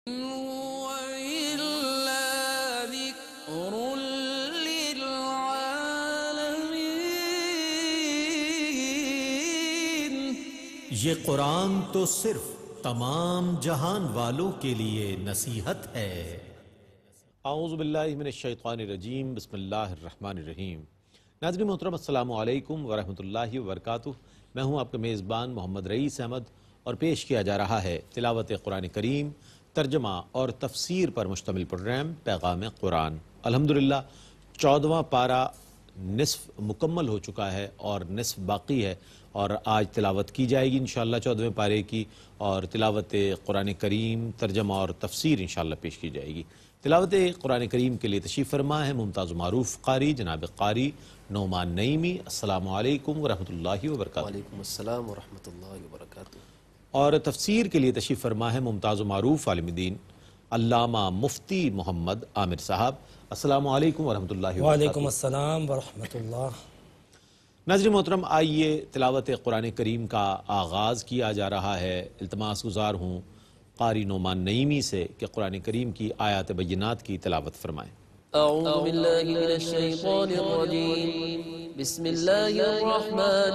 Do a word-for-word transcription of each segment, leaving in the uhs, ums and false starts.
وَإِلَّا ذِكْرٌ لِّلْعَالَمِينَ۔ یہ قرآن تو صرف تمام جہان والوں کے لیے نصیحت ہے۔ اعوذ باللہ من الشیطان الرجیم، بسم اللہ الرحمن الرحیم۔ ناظرین محترم، السلام علیکم ورحمۃ اللہ وبرکاتہ۔ میں ہوں آپ کا میزبان محمد رئیس احمد اور پیش کیا جا رہا ہے تلاوت قرآن کریم، ترجمہ اور تفسیر پر مشتمل پروگرام پیغام قرآن۔ الحمدللہ چودواں پارہ نصف مکمل ہو چکا ہے اور نصف باقی ہے، اور آج تلاوت کی جائے گی انشاءاللہ چودھویں پارے کی، اور تلاوت قرآن کریم ترجمہ اور تفسیر انشاءاللہ پیش کی جائے گی۔ تلاوت قرآن کریم کے لیے تشریف فرما ہے ممتاز و معروف قاری جناب قاری نعمان نعیمی۔ السلام علیکم ورحمۃ اللہ وبرکاتہ۔ وعلیکم السلام ورحمۃ اللہ وبرکاتہ۔ اور تفسیر کے لیے تشریف فرما ہے ممتاز و معروف عالم دین علامہ مفتی محمد عامر صاحب۔ السلام علیکم ورحمۃ اللہ وبرکاتہ۔ وعلیکم السلام ورحمۃ اللہ۔ ناظرین محترم، آئیے تلاوت قرآن کریم کا آغاز کیا جا رہا ہے۔ التماس گزار ہوں قاری نعمان نعیمی سے کہ قرآن کریم کی آیات بینات کی تلاوت فرمائیں۔ اعوذ باللہ من الشیطان الرجیم، بسم اللہ الرحمن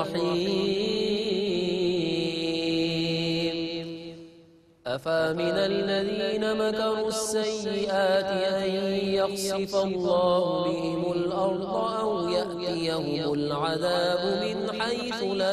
الرحیم۔ افامن الذین مکروا السیئات ان یخسف اللہ بهم الارض او یأتیهم العذاب من حیث لا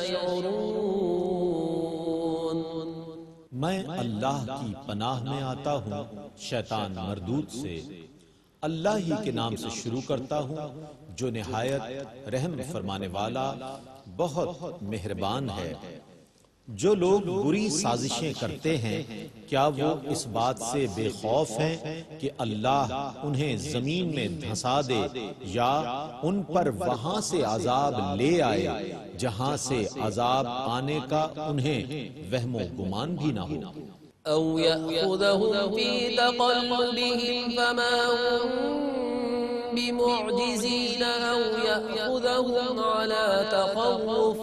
یشعرون۔ میں اللہ کی پناہ میں آتا ہوں شیطان مردود سے۔ اللہ ہی کے نام سے شروع کرتا ہوں جو نہایت رحم فرمانے والا بہت مہربان ہے۔ جو لوگ بری سازشیں کرتے ہیں کیا وہ اس بات سے بے خوف ہیں کہ اللہ انہیں زمین میں دھنسا دے یا ان پر وہاں سے عذاب لے آئے جہاں سے عذاب آنے کا انہیں وہم و گمان بھی نہ ہو۔ او یأخذهم فی تقلبهم فما هم بمعجزین او یأخذهم على تخوف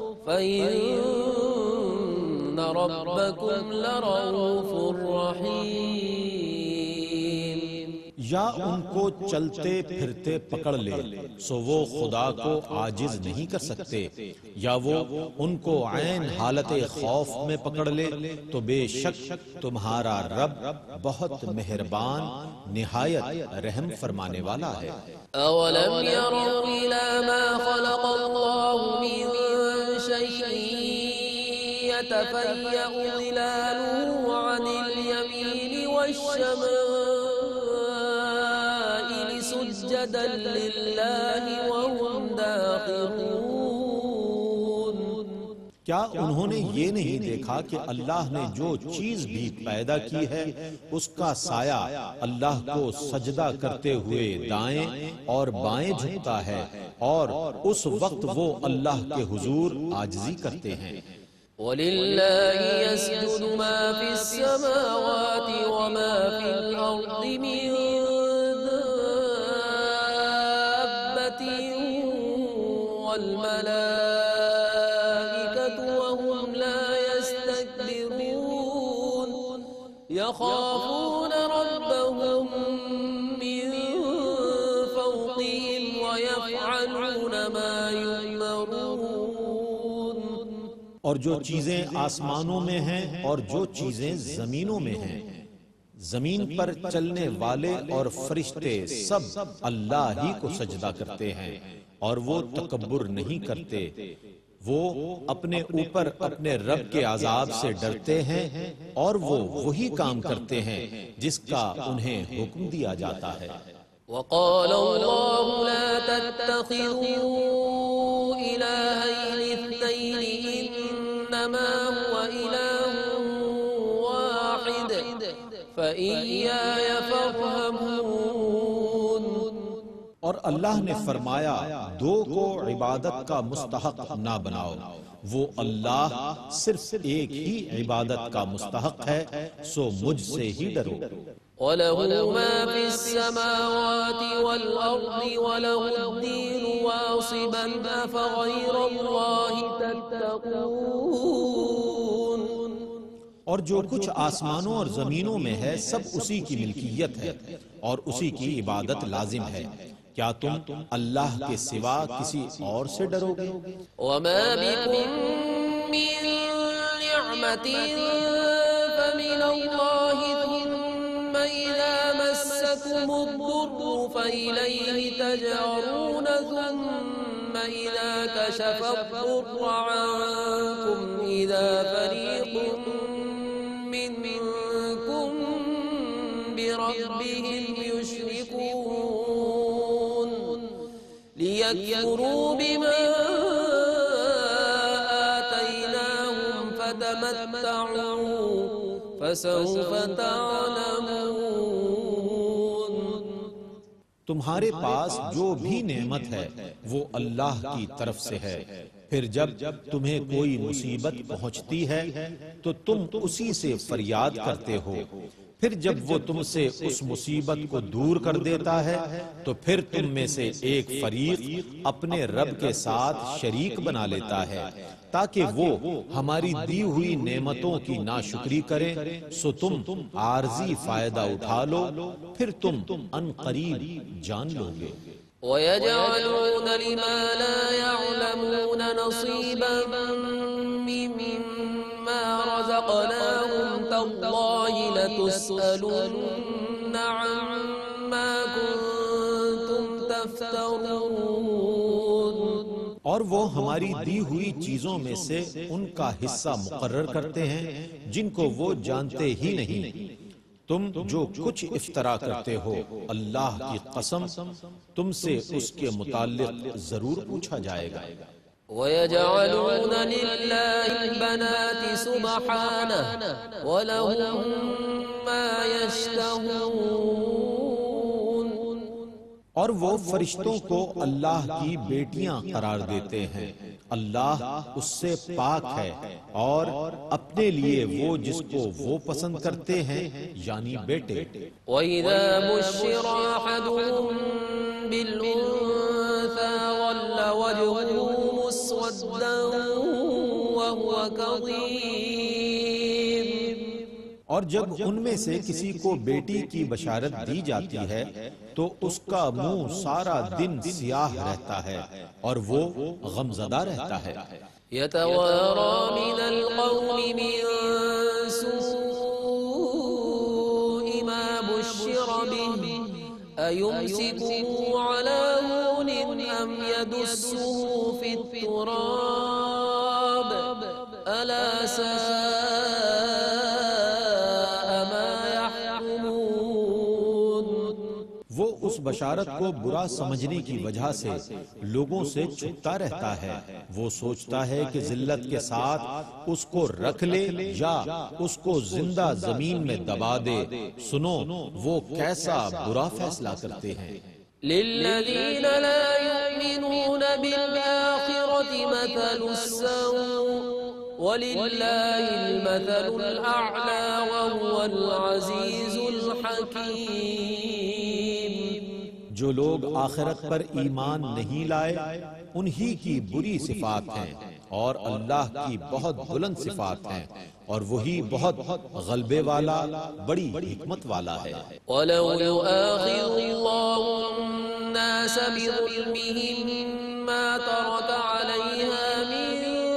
فإن ربکم لرؤوف رحیم۔ یا ان کو چلتے پھرتے پکڑ لے سو وہ خدا کو عاجز نہیں کر سکتے، یا وہ ان کو عین حالت خوف میں پکڑ لے تو بے شک تمہارا رب بہت مہربان نہایت رحم فرمانے والا ہے۔ اولم يروا الى ما خلق الله من شيء يتفيأ ظلاله عن اليمين والشمائل سجدا لله وهم داخرون۔ کیا انہوں نے یہ نہیں دیکھا کہ اللہ نے جو چیز بھی پیدا کی ہے اس کا سایہ اللہ کو سجدہ کرتے ہوئے دائیں اور بائیں جھکتا ہے، اور اس وقت وہ اللہ کے حضور عاجزی کرتے ہیں۔ وَلِلَّهِ يَسْجُدُ مَا فِي السَّمَاوَاتِ وَمَا فِي الْأَرْضِ مِن دَابَّةٍ وَالْمَلَائِكَةُ وَهُمْ لَا يَسْتَكْبِرُونَ يَخَافُونَ رَبَّهُم مِّن فَوْقِهِمْ وَيَفْعَلُونَ مَا يُؤْمَرُونَ۔ اور جو چیزیں آسمانوں میں ہیں اور جو چیزیں زمینوں میں ہیں، زمین پر چلنے والے اور فرشتے سب اللہ ہی کو سجدہ کرتے ہیں، اور وہ تکبر نہیں کرتے۔ وہ اپنے اوپر اپنے رب کے عذاب سے ڈرتے ہیں، اور وہ وہی کام کرتے ہیں جس کا انہیں حکم دیا جاتا ہے۔ وقال اللہ لا تتخذوا الہین اثنین انما هو الہ واحد فإیای فارہبون۔ اور اللہ نے فرمایا دو کو عبادت کا مستحق نہ بناؤ، وہ اللہ صرف ایک ہی عبادت کا مستحق ہے، سو مجھ سے ہی ڈرو۔ وَلَهُ مَا فِي السَّمَاوَاتِ وَالْأَرْضِ وَلَهُ الدِّينُ وَاصِبًا أَفَغَيْرَ اللَّهِ تَتَّقُونَ۔ اور جو کچھ آسمانوں اور زمینوں میں ہے سب اسی کی ملکیت ہے اور اسی کی عبادت لازم ہے۔ کیا تم اللہ کے سوا کسی اور سے ڈرو گے؟ وما بكم من نعمة فمن الله ثم إذا مسكم الضر فإليه تجأرون ثم إذا كشف الضر عنكم إذا فريق منكم بربهم يشركون ليكفروا بما آتيناهم فتمتعوا فسوف تعلمون۔ تمہارے پاس جو بھی نعمت ہے وہ اللہ کی طرف سے ہے، پھر جب تمہیں کوئی مصیبت پہنچتی ہے تو تم اسی سے فریاد کرتے ہو، پھر جب وہ تم سے اس مصیبت کو دور کر دیتا ہے تو پھر تم میں سے ایک فریق اپنے رب کے ساتھ شریک بنا لیتا ہے تاکہ وہ ہماری دی ہوئی نعمتوں کی ناشکری کریں، سو تم عارضی فائدہ اٹھا لو، پھر تم ان قریب جان لو گے۔ وَيَجْعَلُونَ لِمَا لَا يَعْلَمُونَ نَصِيبًا مِّمَّا رَزَقْنَاهُمْ تَاللَّهِ لَتُسْأَلُنَّ عَمَّا كُنتُمْ تَفْتَرُونَ۔ اور وہ ہماری دی ہوئی چیزوں میں سے ان کا حصہ مقرر کرتے ہیں جن کو وہ جانتے ہی نہیں۔ تم جو کچھ افطرا کرتے ہو اللہ کی قسم تم سے اس کے متعلق ضرور پوچھا جائے گا۔ وَيَجْعَلُونَ لِلَّهِ الْبَنَاتِ سُبْحَانَهُ وَلَهُم مَّا يَشْتَهُونَ۔ اور وہ فرشتوں کو اللہ کی بیٹیاں قرار دیتے ہیں، اللہ اس سے پاک ہے اور اپنے لیے وہ جس کو وہ پسند کرتے ہیں یعنی بیٹے۔ وَإِذَا بُشِّرَ أَحَدُهُم بِالْأُنثَىٰ ظَلَّ وَجْهُهُ مُسْوَدًّا وَهُوَ كَظِيمٌ۔ اور جب ان میں سے کسی کو بیٹی کی بشارت دی جاتی ہے تو اس کا منہ سارا دن سیاہ رہتا ہے اور وہ غمزدہ رہتا ہے۔ يَتَوَارَى مِنَ الْقَوْمِ مِن سُوءِ مَا بُشِّرَ بِهِ أَيُمْسِكُهُ عَلَىٰ هُونٍ أَمْ يَدُسُّهُ فِي التُّرَابِ أَلَا سَاءَ مَا يَحْكُمُونَ۔ وہ اس بشارت کو برا سمجھنے کی وجہ سے لوگوں سے چھپتا رہتا ہے، وہ سوچتا ہے کہ ذلت کے ساتھ اس کو رکھ لے یا اس کو زندہ زمین میں دبا دے۔ سنو وہ کیسا برا فیصلہ کرتے ہیں۔ لِلَّذِينَ لَا يُؤْمِنُونَ بِالْآخِرَةِ مَثَلُ السَّوْءِ وَلِلَّهِ الْمَثَلُ الْأَعْلَى وَهُوَ الْعَزِيزُ الْحَكِيمُ۔ جو لوگ آخرت پر ایمان نہیں لائے انہی کی بری صفات ہیں اور اللہ کی بہت بلند صفات ہیں اور وہی بہت غلبے والا بڑی حکمت والا ہے۔ وَلَوْ يُؤَاخِذُ اللَّهُ النَّاسَ بِظُلْمِهِم مَّا تَرَكَ عَلَيْهَا مِن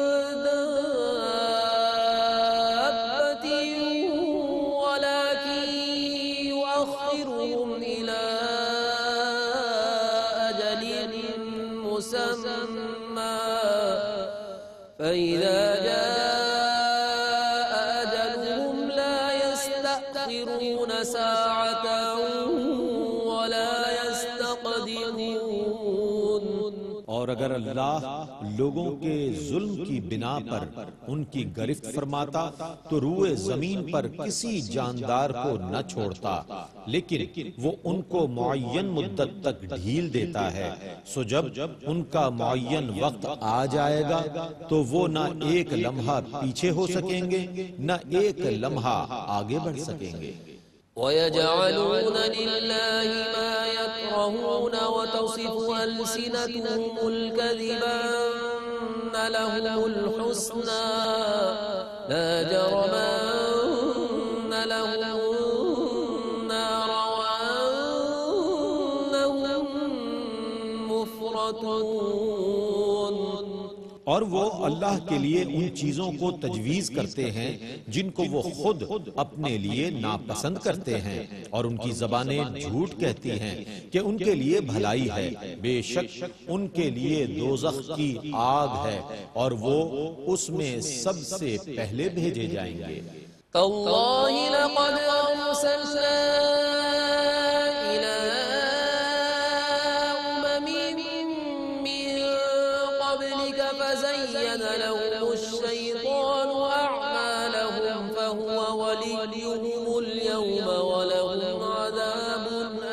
دَابَّةٍ وَلَٰكِن يُؤَخِّرُهُمْ إِلَىٰ أَجَلٍ مُّسَمًّى فَإِذَا جَاءَ أَجَلُهُمْ لَا يَسْتَأْخِرُونَ سَاعَةً وَلَا يَسْتَقْدِمُونَ۔ اور اگر اللہ لوگوں کے ظلم کی بنا پر ان کی گرفت فرماتا تو روئے زمین پر کسی جاندار کو نہ چھوڑتا، لیکن وہ ان کو معین مدت تک ڈھیل دیتا ہے، سو جب ان کا معین وقت آ جائے گا تو وہ نہ ایک لمحہ پیچھے ہو سکیں گے نہ ایک لمحہ آگے بڑھ سکیں گے۔ وَيَجْعَلُونَ لِلَّهِ مَا يَكْرَهُونَ وَتَصِفُ أَلْسِنَتُهُمُ الْكَذِبَ أَنَّ لَهُمُ الْحُسْنَىٰ لَا جَرَمَ يفرطون اور وہ اللہ کے لیے ان چیزوں کو تجویز کرتے ہیں جن کو وہ خود اپنے لیے ناپسند کرتے ہیں، اور ان کی زبانیں جھوٹ کہتی ہیں کہ ان کے لیے بھلائی ہے، بے شک ان کے لیے دوزخ کی آگ ہے اور وہ اس میں سب سے پہلے بھیجے جائیں گے۔ تاللہ لقد ارسلنا فزين لهم الشيطان أعمالهم فهو وليهم اليوم ولهم عذاب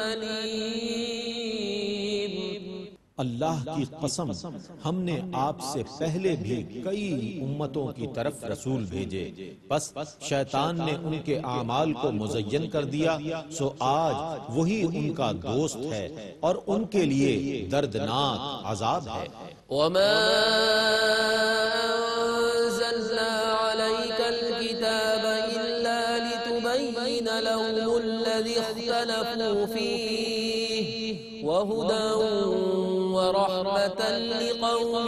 أليم۔ اللہ کی قسم، ہم نے آپ سے پہلے بھی کئی امتوں کی طرف رسول بھیجے، بس شیطان نے ان کے اعمال کو مزین کر دیا، سو آج وہی ان کا دوست ہے اور ان کے لیے دردناک عذاب ہے۔ وما أنزلنا عليك الكتاب إلا لتبين لهم الذي اختلفوا فيه وهدى ورحمة لقوم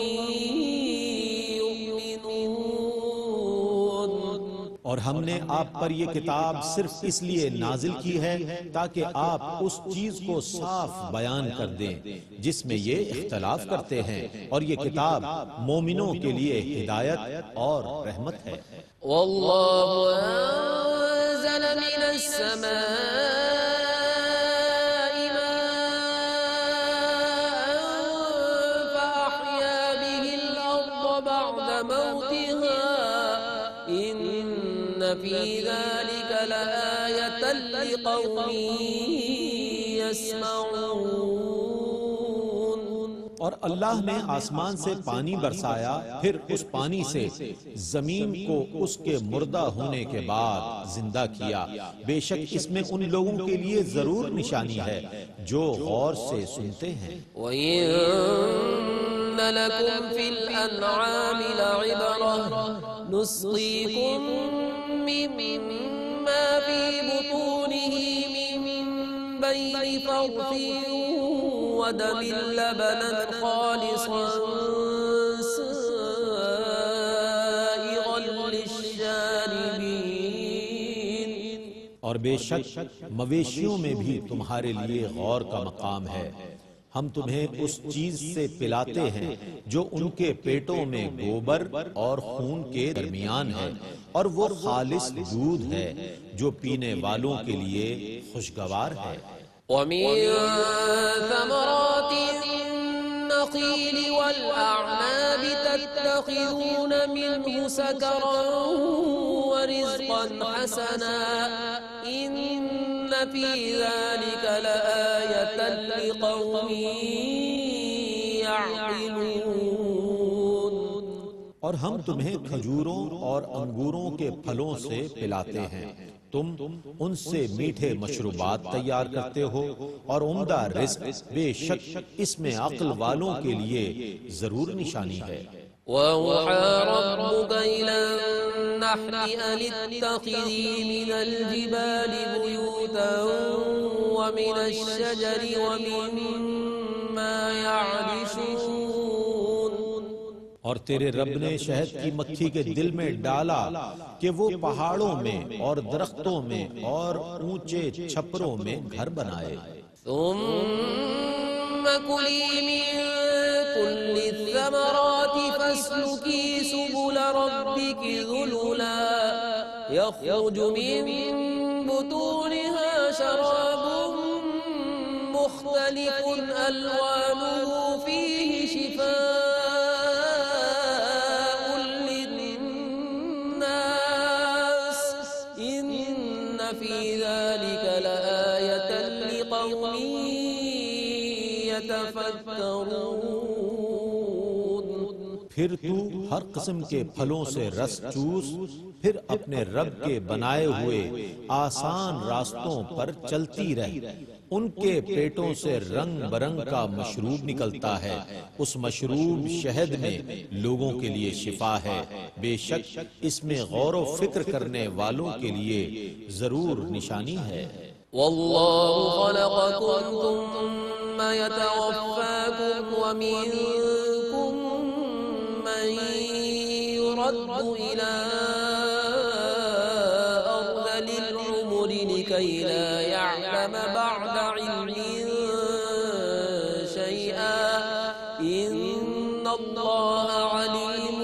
اور ہم نے آپ پر یہ کتاب صرف اس لیے نازل کی ہے تاکہ آپ اس چیز کو صاف بیان کر دیں جس میں یہ اختلاف کرتے ہیں، اور یہ کتاب مومنوں کے لیے ہدایت اور رحمت ہے۔ واللہ انزل من السماء ماء فأحيا به الأرض بعد موتها إن في ذلك لآية لقوم يسمعون۔ اور اللہ نے آسمان سے پانی برسایا، پھر اس پانی سے زمین کو اس کے مردہ ہونے کے بعد زندہ کیا، بے شک اس میں ان لوگوں کے لیے ضرور نشانی ہے جو غور سے سنتے ہیں۔ وَإِن لَكُمْ فِي الْأَنْعَامِ لَعِبْرَةً نُسْقِيكُم مِّمَّا فِي بُطُونِهِ مِن بَيْنِ فَرْثٍ وَدَمٍ لَبَنًا خَالِصًا سَائِغًا لِّلشَّارِبِينَ۔ اور بے شک مویشیوں میں بھی تمہارے لیے غور کا مقام ہے، ہم تمہیں اس چیز سے پلاتے ہیں جو ان کے پیٹوں میں گوبر اور خون کے درمیان ہے، اور وہ خالص دودھ ہے جو پینے والوں کے لیے خوشگوار ہے۔ وَمِن ثَمَرَاتِ النَّخِيلِ وَالْأَعْنَابِ تَتَّخِذُونَ مِنْهُ سَكَرًا وَرِزْقًا حَسَنًا إِنَّ فِي ذَلِكَ لَآيَةً لِقَوْمٍ يَعْقِلُونَ۔ اور ہم تمہیں کھجوروں اور انگوروں کے پھلوں سے پلاتے ہیں، تم ان سے میٹھے مشروبات تیار کرتے ہو، اور عمدہ رزق، بے شک اس میں عقل والوں کے لیے ضرور نشانی ہے۔ وَأَوْحَى رَبُّكَ إِلَى النَّحْلِ أَنِ اتَّخِذِي مِنَ الْجِبَالِ بُيُوتًا وَمِنَ الشَّجَرِ وَمِمَّا يَعْرِشُونَ۔ اور تیرے رب نے شہد کی مکھی کے دل میں ڈالا کہ وہ پہاڑوں میں اور درختوں میں اور اونچے چھپروں میں گھر بنائے۔ ثم كلي من كل الثمرات فاسلكي سبل ربك ذللا يخرج من بطونها شراب مختلف ألوانه فيه شفاء للناس إن في ذلك لآية لقوم يتفكرون۔ پھر تو ہر قسم کے پھلوں سے رس چوس، پھر اپنے رب کے بنائے ہوئے آسان راستوں پر چلتی رہ، ان کے پیٹوں سے رنگ برنگ کا مشروب نکلتا ہے، اس مشروب شہد میں لوگوں کے لیے شفا ہے، بے شک اس میں غور و فکر کرنے والوں کے لیے ضرور نشانی ہے۔ واللہ خلقکم ثم يتوفاكم ومنكم من يرد إلى أرذل العمر لكي لا يعلم بعد علم شيئا إن الله عليم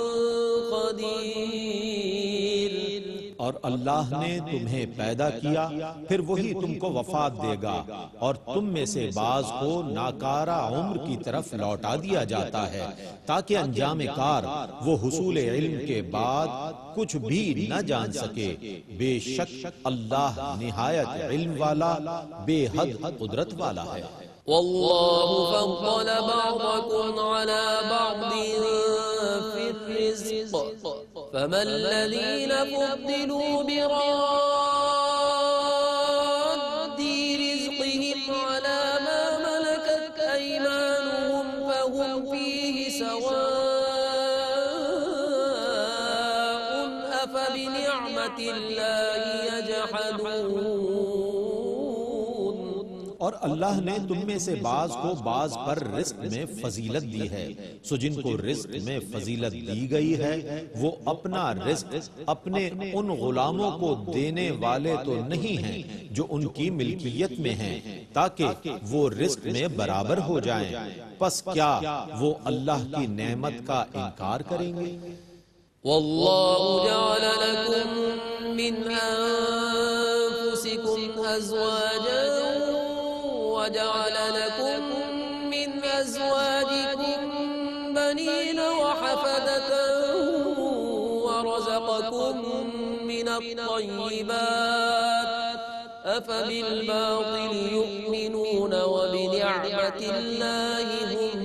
قدير. اور اللہ نے تمہیں پیدا کیا پھر وہی تم کو وفات دے گا اور تم میں سے بعض کو ناکارہ عمر کی طرف لوٹا دیا جاتا ہے تاکہ انجام کار وہ حصول علم کے بعد کچھ بھی نہ جان سکے. بے شک اللہ نہایت علم والا بے حد قدرت والا ہے. والله فضل بعضكم على بعض في الرزق فما الذين فضلوا براد رزقهم على ما ملكت أيمانهم فهم فيه سواء أفبنعمة الله يجحدون. اور اللہ نے تم میں سے بعض کو بعض پر رزق میں فضیلت دی ہے سو جن کو رزق میں فضیلت دی گئی ہے وہ اپنا رزق اپنے ان غلاموں کو دینے والے تو نہیں ہیں جو ان کی ملکیت میں ہیں تاکہ وہ رزق میں برابر ہو جائیں. پس کیا وہ اللہ کی نعمت کا انکار کریں گے؟ والله جعل لكم من أنفسكم أزواجا وجعل لكم من أزواجكم بنين وحفدة ورزقكم من الطيبات أفبالباطل يؤمنون وبنعمة الله هم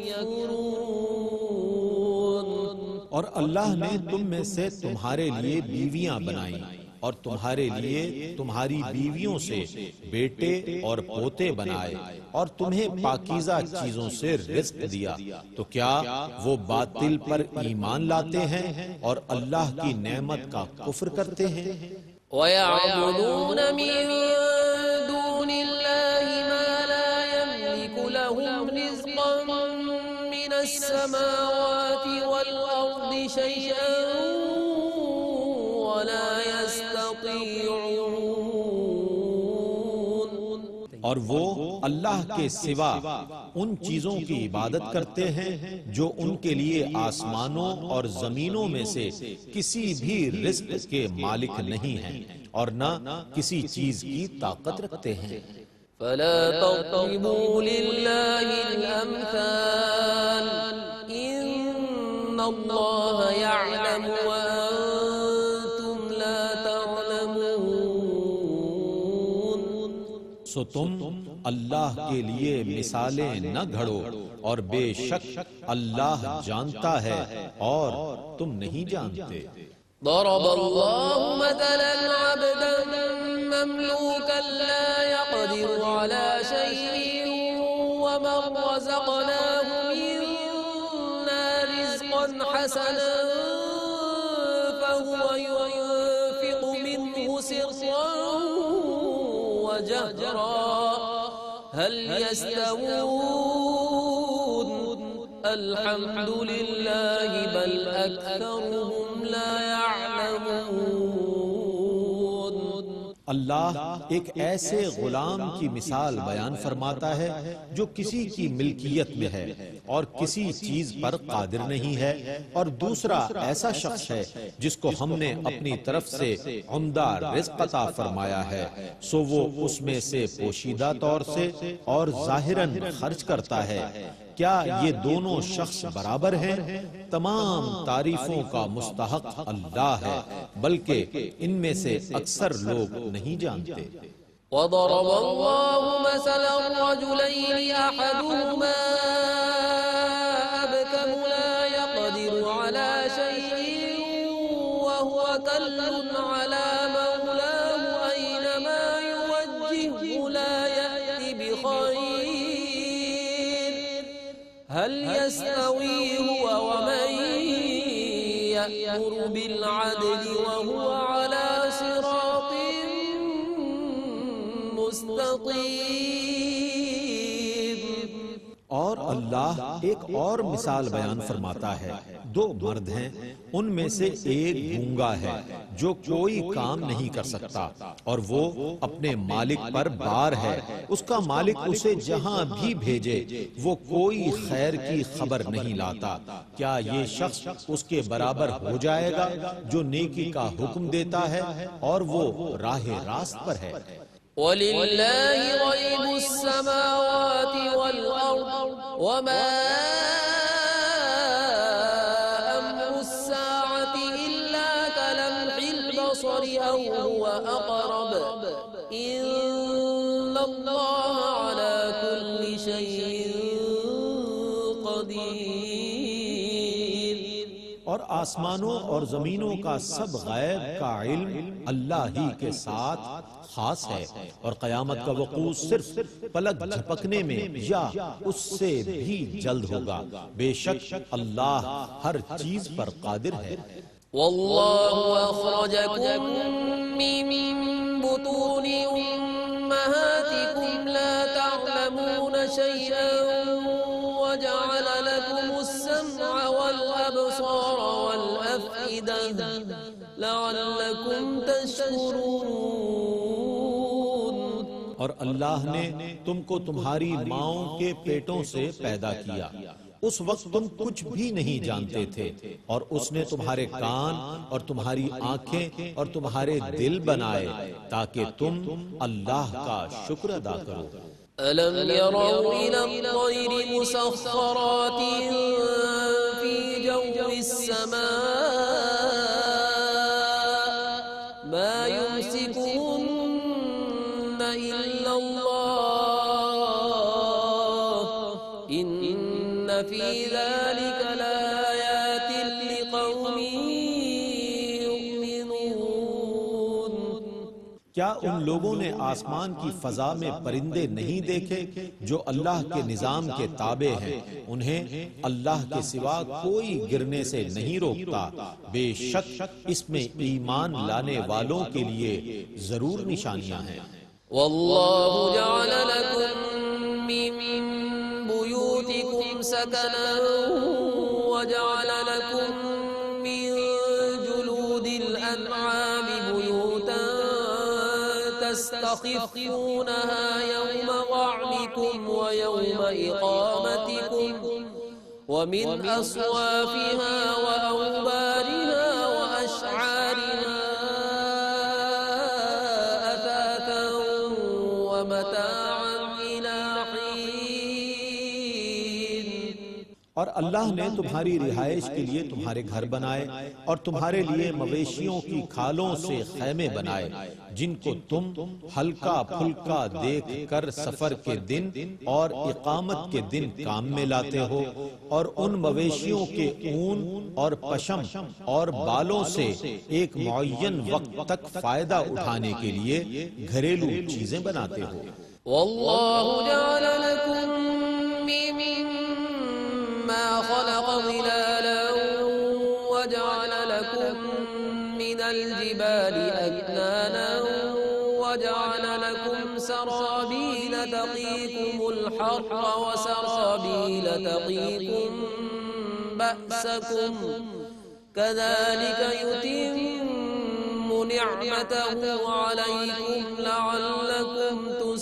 يكفرون. اور اللہ نے تم میں سے تمہارے لیے بیویاں بنائیں اور تمہارے لیے تمہاری بیویوں سے بیٹے اور پوتے بنائے اور تمہیں پاکیزہ چیزوں سے رزق دیا تو کیا وہ باطل پر ایمان لاتے ہیں اور اللہ کی نعمت کا کفر کرتے ہیں؟ وَيَعْبُدُونَ مِن دُونِ اللَّهِ مَا لَا يَمْلِكُ لَهُمْ رِزْقًا مِّنَ السَّمَاوَاتِ وَالْأَرْضِ شَيْئًا وَلَا اور وہ اللہ کے سوا ان چیزوں کی عبادت کرتے ہیں جو ان کے لیے آسمانوں اور زمینوں میں سے کسی بھی رزق کے مالک نہیں ہیں اور نہ کسی چیز کی طاقت رکھتے ہیں. فلا تضربوا لله الأمثال إن الله يعلم وأنتم لا تعلمون. سو تم اللہ کے لیے مثالیں نہ گھڑو اور بے شک اللہ جانتا ہے اور تم نہیں جانتے. ضرب الله مثلا عبدا مملوكا لا يقدر على شيء ومن رزقناه منا رزقا حسنا فهو ينفق منه سرا وجهرا هل يستوون الحمد لله بل أكثرهم لا يعلمون. اللہ ایک ایسے غلام کی مثال بیان فرماتا ہے جو کسی کی ملکیت میں ہے اور کسی چیز پر قادر نہیں ہے اور دوسرا ایسا شخص ہے جس کو ہم نے اپنی طرف سے عمدہ رزق عطا فرمایا ہے سو وہ اس میں سے پوشیدہ طور سے اور ظاہراً خرچ کرتا ہے. کیا یہ دونوں شخص برابر ہیں؟ تمام تعریفوں کا مستحق اللہ ہے بلکہ ان میں سے اکثر لوگ نہیں جانتے. وضرب الله مثلا رجلين أحدهما أبكم لا يقدر على شيء وهو كل على مولاه أينما يوجهه لا يأتي بخير هل يستوي هو ومن يأمر بالعدل وهو على صراط مستقيم. اور اللہ ایک اور مثال بیان فرماتا ہے، دو مرد ہیں، ان میں سے ایک گونگا ہے جو کوئی کام نہیں کر سکتا اور وہ اپنے مالک پر بار ہے، اس کا مالک اسے جہاں بھی بھیجے وہ کوئی خیر کی خبر نہیں لاتا، کیا یہ شخص اس کے برابر ہو جائے گا جو نیکی کا حکم دیتا ہے اور وہ راہ راست پر ہے؟ وَلِلَّهِ غَيْبُ السَّمَاوَاتِ وَالْأَرْضِ وَمَا أَمْرُ السَّاعَةِ إِلَّا كَلَمْحِ الْبَصَرِ أَوْ هُوَ أَقْرَبُ إِنَّ اللَّهَ عَلَى كُلِّ شَيْءٍ قَدِيرٌ۔ اور آسمانوں اور زمینوں کا سب غیب کا علم اللہ ہی کے ساتھ خاص ہے، اور قیامت کا وقوع صرف پلک جھپکنے میں یا اس سے بھی جلد ہوگا، بے شک اللہ ہر چیز پر قادر ہے۔ وَاللَّهُ أَخْرَجَكُم مِّن بُطُونِ أُمَّهَاتِكُمْ لَا تَعْلَمُونَ شَيْئًا وَجَعَلَ لَكُمُ السَّمْعَ وَالْأَبْصَارَ وَالْأَفْئِدَةَ لَعَلَّكُمْ تَشْكُرُونَ۔ اور اللہ نے تم کو تمہاری ماؤں کے پیٹوں سے پیدا کیا، اس وقت تم کچھ بھی نہیں جانتے تھے، اور اس نے تمہارے کان اور تمہاری آنکھیں اور تمہارے دل بنائے تاکہ تم اللہ کا شکر ادا کرو۔ أَلَمْ يَرَوْا إِلَى الطَّيْرِ مُسَخَّرَاتٍ فِي جَوِّ السَّمَاءِ مَا يُمْسِكُهُنَّ إِلَّا اللَّهُ إِنَّ فِي ذَلِكَ لَآيَاتٍ لِقَوْمٍ يُؤْمِنُونَ۔ کیا ان لوگوں نے آسمان کی فضا میں پرندے نہیں دیکھے جو اللہ کے نظام کے تابع ہیں، انہیں اللہ کے سوا کوئی گرنے سے نہیں روکتا، بے شک اس میں ایمان لانے والوں کے لیے ضرور نشانیاں ہیں۔ وَاللَّهُ جَعَلَ لَكُم مِّن بُيُوتِكُمْ سَكَنًا وَجَعَلَ لَكُم مِّن جُلُودِ الْأَنْعَامِ بُيُوتًا تستخفونها يوم ظعنكم ويوم إقامتكم ومن أصوافها وأوبارها وأشعارها أثاثا ومتاعا إلى حين۔ اور اللہ نے تمہاری رہائش کے لیے تمہارے گھر بنائے اور تمہارے لیے مویشیوں کی کھالوں سے خیمے بنائے جن کو تم ہلکا پھلکا دیکھ کر سفر کے دن اور اقامت کے دن کام میں لاتے ہو، اور ان مویشیوں کے اون اور پشم اور بالوں سے ایک معین وقت تک فائدہ اٹھانے کے لیے گھریلو چیزیں بناتے ہو۔ واللہ جعل لکم مما خلق ظلالا وجعل لكم من الجبال أكنانا وجعل لكم سرابيل تقيكم الحر وسرابيل تقيكم بأسكم كذلك يتم نعمته عليكم لعلكم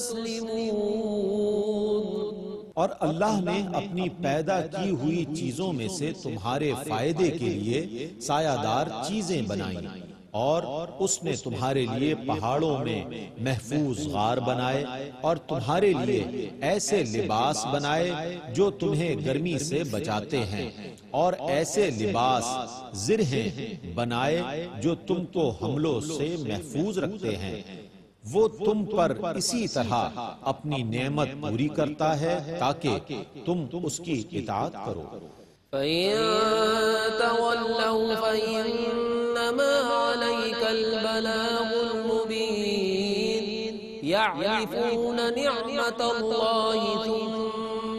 تسلمون۔ اور اللہ نے اپنی پیدا کی ہوئی چیزوں میں سے تمہارے فائدے کے لیے سایہ دار چیزیں بنائیں، اور اس نے تمہارے لیے پہاڑوں میں محفوظ غار بنائے اور تمہارے لیے ایسے لباس بنائے جو تمہیں گرمی سے بچاتے ہیں، اور ایسے لباس زرہیں بنائے جو تم کو حملوں سے محفوظ رکھتے ہیں۔ وہ تم پر اسی طرح اپنی نعمت پوری کرتا ہے تاکہ تم اس کی اطاعت کرو۔ فَإِن تَوَلَّوْا فَإِنَّمَا عَلَيْكَ الْبَلَاغُ الْمُبِينُ يَعْرِفُونَ نِعْمَةَ اللَّهِ ثُمَّ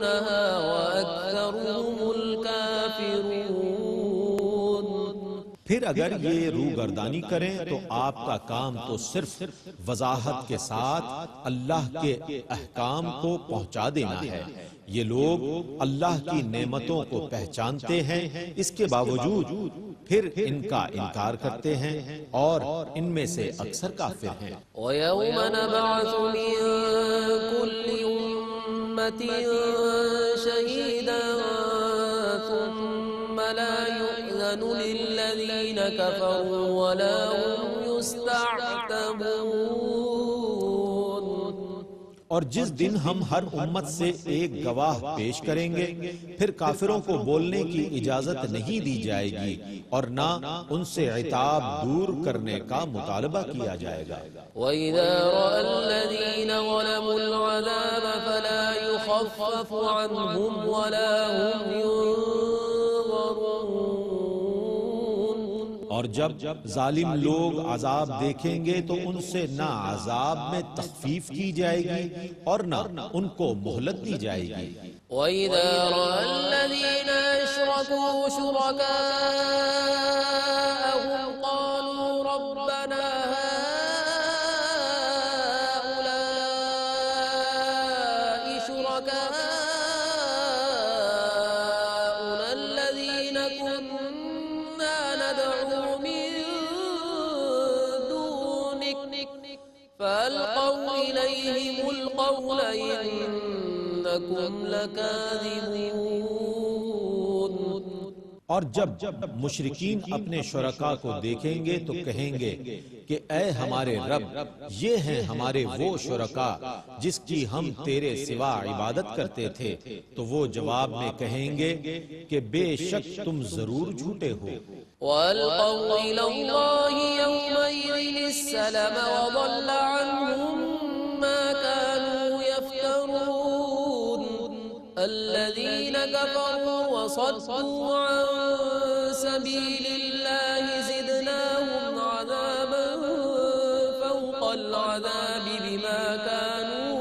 يُنكِرُونَهَا وَأَكْثَرُهُمُ الْكَافِرُونَ۔ پھر اگر یہ روگردانی کریں تو آپ کا کام تو صرف وضاحت کے ساتھ اللہ کے احکام کو پہنچا دینا ہے۔ یہ لوگ اللہ کی نعمتوں کو پہچانتے ہیں، اس کے باوجود پھر ان کا انکار کرتے ہیں اور ان میں سے اکثر کافر ہیں۔ وَيَوْمَ نَبْعَثُ مِن كُلِّ أُمَّةٍ شَهِيدًا ثُمَّ لَا يُؤْذَنُ لِلَّذِينَ كَفَرُوا وَلَا هُمْ يُسْتَعْتَبُونَ۔ اور جس دن ہم ہر امت سے ایک گواہ پیش کریں گے، پھر کافروں کو بولنے کی اجازت نہیں دی جائے گی اور نہ ان سے عتاب دور کرنے کا مطالبہ کیا جائے گا۔ وَإِذَا رَأَى الَّذِينَ ظَلَمُوا الْعَذَابَ فَلَا يُخَفَّفُ عَنْهُمْ وَلَا هُمْ يُنظَرُونَ۔ اور جب ظالم لوگ عذاب دیکھیں گے تو ان سے نہ عذاب میں تخفیف کی جائے گی اور نہ ان کو مہلت دی جائے گی۔ وَإِذَا رَأَى الَّذِينَ أَشْرَكُوا شُرَكَاءَهُمْ قَالُوا رَبَّنَا هَؤُلَاءِ شُرَكَاؤُنَا الَّذِينَ كُنَّا نَدْعُو مِن دُونِكَ فَأَلْقَوْا إِلَيْهِمُ الْقَوْلَ إِنَّكُمْ لَكَاذِبُونَ۔ اور جب مشرکین اپنے شرکاء کو دیکھیں گے تو کہیں گے کہ اے ہمارے رب، یہ ہیں ہمارے وہ شرکاء جس کی ہم تیرے سوا عبادت کرتے تھے، تو وہ جواب میں کہیں گے کہ بے شک تم ضرور جھوٹے ہو۔ وَأَلْقَوْا إِلَى اللَّهِ يَوْمَئِذٍ السَّلَمَ وَضَلَّ عَنْهُمْ مَا كَانُوا يَفْتَرُونَ۔ الَّذِينَ كَفَرُوا وَصَدُّوا عَن سَبِيلِ اللَّهِ زِدْنَاهُمْ عَذَابًا فَوْقَ الْعَذَابِ بِمَا كَانُوا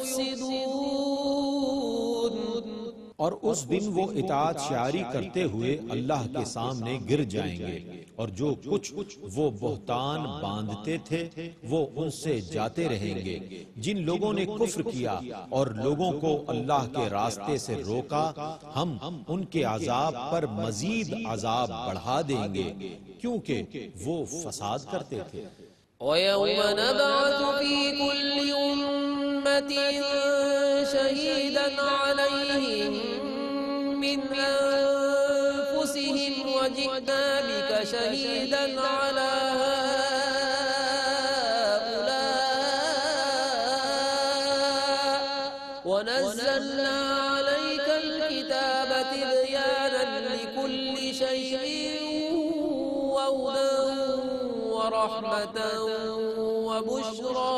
يُفْسِدُونَ۔ اور اس دن وہ اطاعت شعاری کرتے ہوئے اللہ کے سامنے گر جائیں گے، اور جو کچھ وہ بہتان باندھتے تھے وہ ان سے جاتے رہیں گے۔ جن لوگوں نے کفر کیا اور لوگوں کو اللہ کے راستے سے روکا، ہم ان کے عذاب پر مزید عذاب بڑھا دیں گے کیونکہ وہ فساد کرتے تھے۔ وَيَوْمَ نَبْعَثُ فِي كُلِّ أُمَّةٍ شَهِيدًا عَلَيْهِمْ مِنْ أَنفُسِهِمْ وَجِئْنَا بِكَ شَهِيدًا عَلَى هَؤُلَاءِ وَنَزَّلْنَا عَلَيْكَ الْكِتَابَ تِبْيَانًا لِكُلِّ شَيْءٍ وَهُدًى وَرَحْمَةً وَبُشْرَى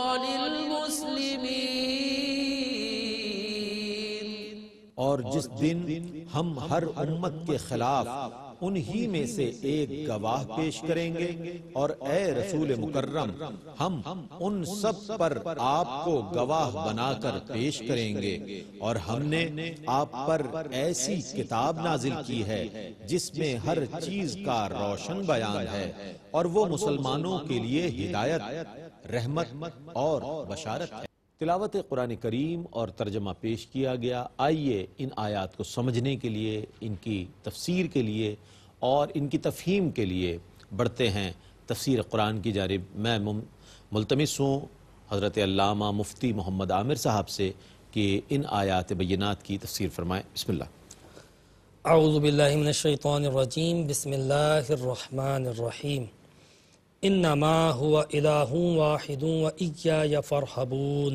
لِلْمُسْلِمِينَ۔ اور جس دن ہم ہر امت کے خلاف انہی میں سے ایک گواہ پیش کریں گے، اور اے رسول مکرم، ہم ان سب پر آپ کو گواہ بنا کر پیش کریں گے، اور ہم نے آپ پر ایسی کتاب نازل کی ہے جس میں ہر چیز کا روشن بیان ہے، اور وہ مسلمانوں کے لیے ہدایت، رحمت اور بشارت ہے۔ تلاوت قرآن کریم اور ترجمہ پیش کیا گیا۔ آئیے ان آیات کو سمجھنے کے لیے، ان کی تفسیر کے لیے اور ان کی تفہیم کے لیے بڑھتے ہیں تفسیر قرآن کی جانب۔ میں ملتمس ہوں حضرت علامہ مفتی محمد عامر صاحب سے کہ ان آیات بینات کی تفسیر فرمائیں۔ بسم اللہ۔ اعوذ باللہ من الشیطان الرجیم، بسم اللہ الرحمن الرحیم۔ انما هو الہ واحد وإیای فارہبون۔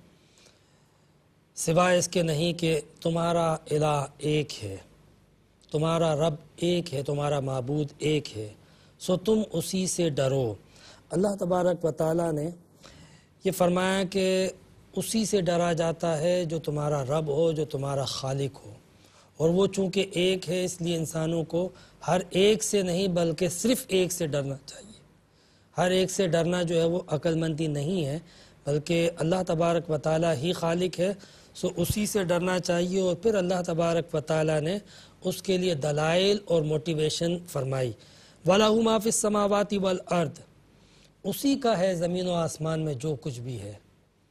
سوائے اس کے نہیں کہ تمہارا الہ ایک ہے، تمہارا رب ایک ہے، تمہارا معبود ایک ہے، سو تم اسی سے ڈرو۔ اللہ تبارک و تعالیٰ نے یہ فرمایا کہ اسی سے ڈرا جاتا ہے جو تمہارا رب ہو، جو تمہارا خالق ہو، اور وہ چونکہ ایک ہے اس لیے انسانوں کو ہر ایک سے نہیں بلکہ صرف ایک سے ڈرنا چاہیے۔ ہر ایک سے ڈرنا جو ہے وہ عقل مندی نہیں ہے، بلکہ اللہ تبارک و تعالیٰ ہی خالق ہے، سو اسی سے ڈرنا چاہیے۔ اور پھر اللہ تبارک و تعالیٰ نے اس کے لیے دلائل اور موٹیویشن فرمائی۔ وَلَهُ مَا فِي السَّمَاوَاتِ وَالْأَرْضِ، اسی کا ہے زمین و آسمان میں جو کچھ بھی ہے.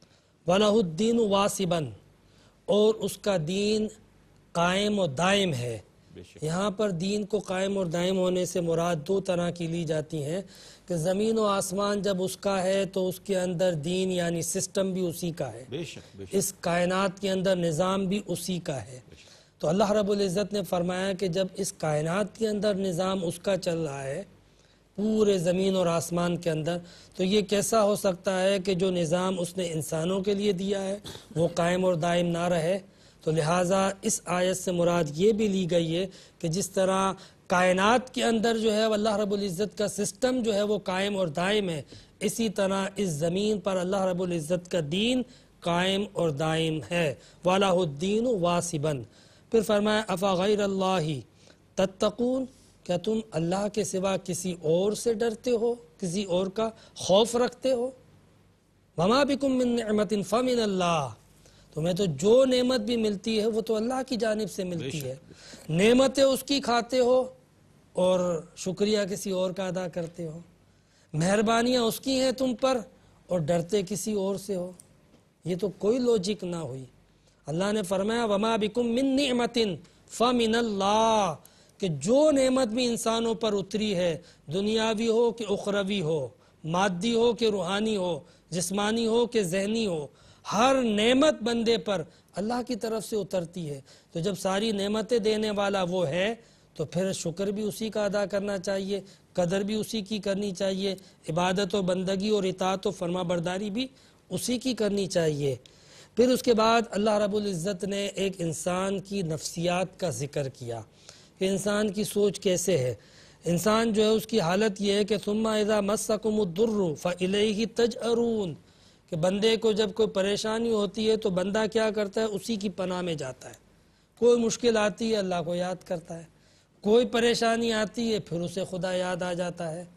وَلَهُ الدِّينُ وَاسِبًا، اور اس کا دین قائم و دائم ہے. یہاں پر دین کو قائم اور دائم ہونے سے مراد دو طرح کی لی جاتی ہیں کہ زمین و آسمان جب اس کا ہے تو اس کے اندر دین یعنی سسٹم بھی اسی کا ہے، بے شک بے شک اس کائنات کے اندر نظام بھی اسی کا ہے. تو اللہ رب العزت نے فرمایا کہ جب اس کائنات کے اندر نظام اس کا چل رہا ہے پورے زمین اور آسمان کے اندر، تو یہ کیسا ہو سکتا ہے کہ جو نظام اس نے انسانوں کے لیے دیا ہے وہ قائم اور دائم نہ رہے؟ تو لہٰذا اس آیت سے مراد یہ بھی لی گئی ہے کہ جس طرح کائنات کے اندر جو ہے اللہ رب العزت کا سسٹم جو ہے وہ قائم اور دائم ہے، اسی طرح اس زمین پر اللہ رب العزت کا دین قائم اور دائم ہے. وَلَهُ الدِّينُ وَاسِبًا. پھر فرمایا افا غیر اللہ تتقون، کیا تم اللہ کے سوا کسی اور سے ڈرتے ہو، کسی اور کا خوف رکھتے ہو؟ وَمَا بِكُم مِّن نِعْمَةٍ فَمِنَ اللَّهِ، تمہیں تو جو نعمت بھی ملتی ہے وہ تو اللہ کی جانب سے ملتی ہے. نعمتیں اس کی کھاتے ہو اور شکریہ کسی اور کا ادا کرتے ہو، مہربانیاں اس کی ہیں تم پر اور ڈرتے کسی اور سے ہو. یہ تو کوئی لوجک نہ ہوئی. اللہ نے فرمایا وَمَا بِكُم مِّن نِعْمَةٍ فَمِنَ اللَّهِ، کہ جو نعمت بھی انسانوں پر اتری ہے، دنیاوی ہو کہ اخروی ہو، مادی ہو کہ روحانی ہو، جسمانی ہو کہ ذہنی ہو، ہر نعمت بندے پر اللہ کی طرف سے اترتی ہے. تو جب ساری نعمتیں دینے والا وہ ہے تو پھر شکر بھی اسی کا ادا کرنا چاہیے، قدر بھی اسی کی کرنی چاہیے، عبادت و بندگی اور اطاعت و فرما برداری بھی اسی کی کرنی چاہیے. پھر اس کے بعد اللہ رب العزت نے ایک انسان کی نفسیات کا ذکر کیا کہ انسان کی سوچ کیسے ہے. انسان جو ہے اس کی حالت یہ ہے کہ ثم اذا مسکم الضر فالیہ تجأرون، کہ بندے کو جب کوئی پریشانی ہوتی ہے تو بندہ کیا کرتا ہے؟ اسی کی پناہ میں جاتا ہے. کوئی مشکل آتی ہے اللہ کو یاد کرتا ہے، کوئی پریشانی آتی ہے پھر اسے خدا یاد آ جاتا ہے.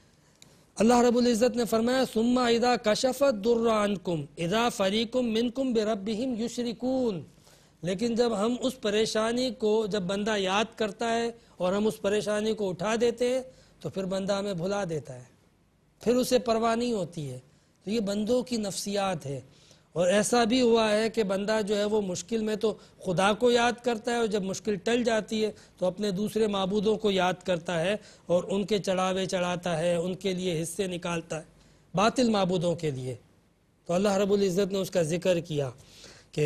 اللہ رب العزت نے فرمایا ثم اذا کشف الضر عنکم اذا فریق منکم بربہم یشرکون، لیکن جب ہم اس پریشانی کو جب بندہ یاد کرتا ہے اور ہم اس پریشانی کو اٹھا دیتے ہیں تو پھر بندہ ہمیں بھلا دیتا ہے، پھر اسے پرواہ نہیں ہوتی ہے. تو یہ بندوں کی نفسیات ہے. اور ایسا بھی ہوا ہے کہ بندہ جو ہے وہ مشکل میں تو خدا کو یاد کرتا ہے اور جب مشکل ٹل جاتی ہے تو اپنے دوسرے معبودوں کو یاد کرتا ہے اور ان کے چڑھاوے چڑھاتا ہے، ان کے لیے حصے نکالتا ہے باطل معبودوں کے لیے. تو اللہ رب العزت نے اس کا ذکر کیا کہ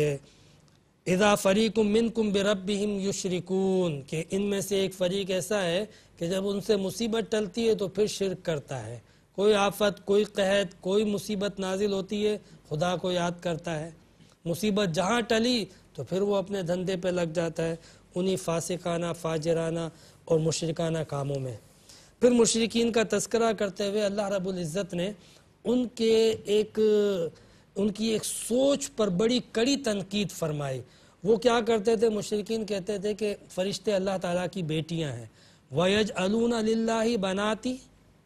اذا فریق منکم بربہم یشرکون، کہ ان میں سے ایک فریق ایسا ہے کہ جب ان سے مصیبت ٹلتی ہے تو پھر شرک کرتا ہے. کوئی آفت، کوئی قحط، کوئی مصیبت نازل ہوتی ہے خدا کو یاد کرتا ہے. مصیبت جہاں ٹلی تو پھر وہ اپنے دھندے پہ لگ جاتا ہے انہی فاسقانہ، فاجرانہ اور مشرکانہ کاموں میں. پھر مشرکین کا تذکرہ کرتے ہوئے اللہ رب العزت نے ان کے ایک ان کی ایک سوچ پر بڑی کڑی تنقید فرمائی. وہ کیا کرتے تھے؟ مشرکین کہتے تھے کہ فرشتے اللہ تعالیٰ کی بیٹیاں ہیں. وَيَجْعَلُونَ لِلَّهِ بَنَاتِ،